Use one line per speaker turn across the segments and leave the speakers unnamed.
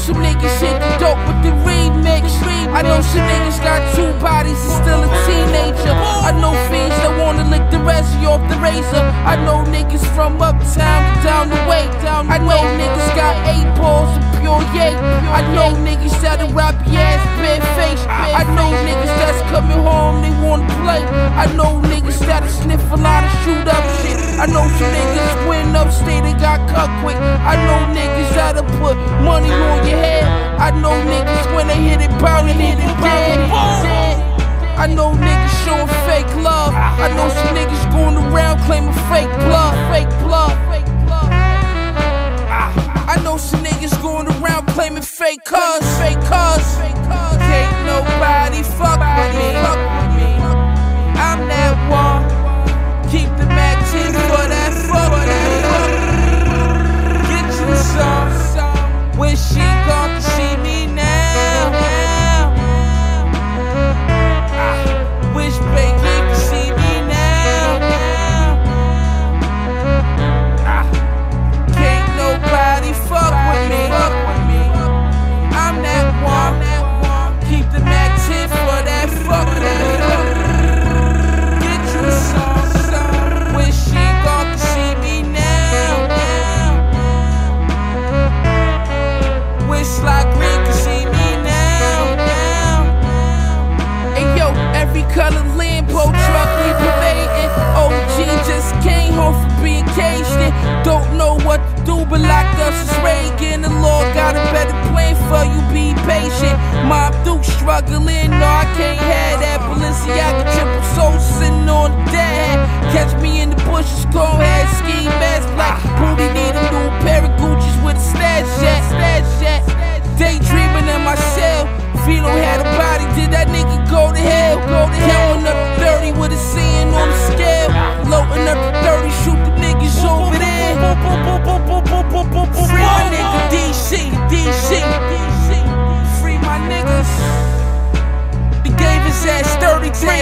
some niggas hit the dope with the remix. I know some niggas got 2 bodies and still a teenager. I know fiends that wanna lick the rest of you off the razor. I know niggas from uptown to down the way. I know niggas got 8 balls and pure yay. I know niggas that'll rap your ass bare-faced. I know niggas that's coming home, they wanna play. I know niggas that'll sniff a lot of shoot up shit. I know some niggas win upstate, they got cut quick. I know niggas that'll put money on your head. I know niggas when they hit it, bound and hit it dead. I know niggas showing fake love. I know some niggas going around claiming fake blood. I know some niggas going around claiming fake cuz. Can't nobody fuck with me. I'm that one. Keep the Mac 10 for that fuck with me. Get you some. When she gon' to see me now. Wish baby could see me now. Can't nobody fuck with me. I'm that one. Keep the Mac 10 for that fuck with me. Get you some. When she gon' to see me now. Wish like Rick could see me now. Hey yo, every color Lambo truck we parading. OG just came home from being caged in. Don't know what to do, but locked up since Reagan. The law got a better plan for you, be patient. Mob Duke struggling, no I can't have that. Balenciaga triple soul sitting on the dead. Catch me in the bushes, cold head, ski mask, black booty, need a new pair of Gucci's with a stash at. Daydreaming in my cell. Vino had a body, did that nigga go to hell? Counting up to 30 with a 10 on the scale. Loading up to 30, shoot the niggas over there. Free my nigga DC. Free my niggas. He gave his ass 33.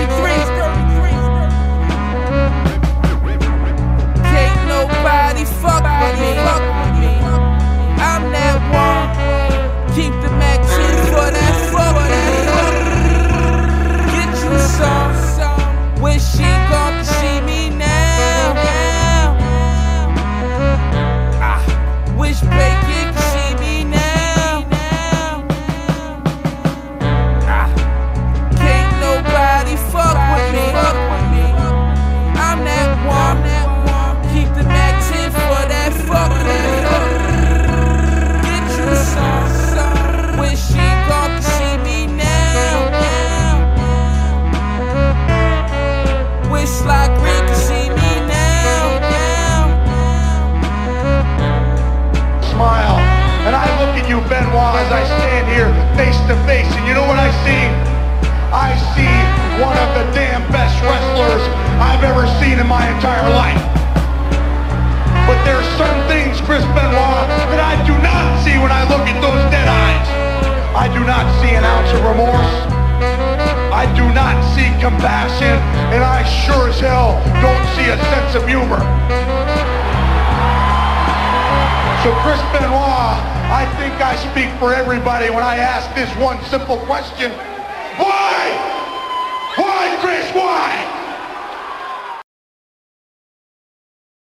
Can't nobody fuck with me. I'm that one. Keep the Mac 10 for that fuck with me. Get you some. When she gon' to see me now. Wish Bacon could see me now. Can't nobody fuck with me. I'm that one. Keep the Mac 10 for that fuck with me. Get you some. When she gon' to see me now. Wish like Rick could see me now.
Smile, and I look at you, Benoit, as I stand here face to face, and you know what I see? I see one of the damn best wrestlers I've ever seen in my entire life. But there are certain things, Chris Benoit, that I do not see when I look at those dead eyes. I do not see an ounce of remorse. I do not see compassion, and I sure as hell don't see a sense of humor. So Chris Benoit, I think I speak for everybody when I ask this one simple question. Why